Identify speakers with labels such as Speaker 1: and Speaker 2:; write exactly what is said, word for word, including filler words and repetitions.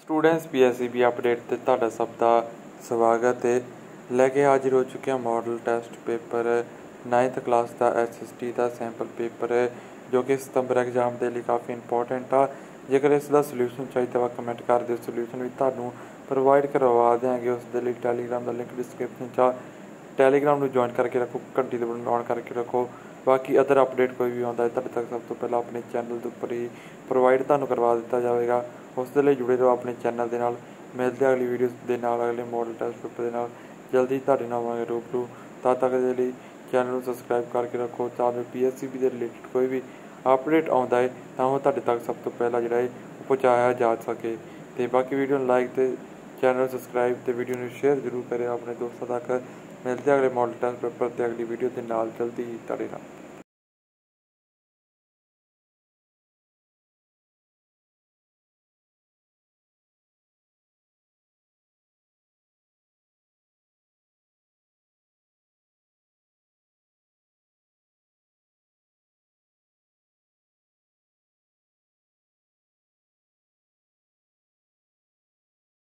Speaker 1: Students P S C B update ते तुहाडा सब दा स्वागत है। लैके हाजिर हो चुके हैं model test paper ninth class का एस एस टी का सैंपल पेपर है जो कि सितंबर एग्जाम के लिए काफ़ी इंपॉर्टेंट आ। जेकर इसका सल्यूशन चाहिए वा कमेंट कर दो, सल्यूशन भी तुहानू प्रोवाइड करवा देंगे। उस दे लिए टैलीग्राम का लिंक डिस्क्रिप्शन चा टैलीग्राम में ज्वाइन करके रखो, घंटी दे बटन ऑन करके रखो। बाकी अदर अपडेट कोई भी आता है तुहाडे तक सब तो पहले अपने चैनल के उपर ही प्रोवाइड तुहानू करवा दिता जाएगा। उस दे लिए जुड़े रहो अपने चैनल के नाल। मिलते अगली वीडियो के नाल अगले मॉडल टेस्ट पेपर के नाल जल्दी तुहाडे नाल आवांगे रूबरू। तद तक के लिए चैनल को सबसक्राइब करके रखो ताकि पी एस सी बी के रिलेटेड कोई भी अपडेट आता है तो वह तुहाडे तक सब तो पहला जिहड़ा है पहुँचाया जा सके। तो बाकी वीडियो लाइक तो चैनल सबसक्राइब तो वीडियो में शेयर जरूर करें अपने दोस्तों तक। मिलते अगले मॉडल टेस्ट पेपर ते अगली वीडियो के नाल जल्दी ही तुहाडे नाल।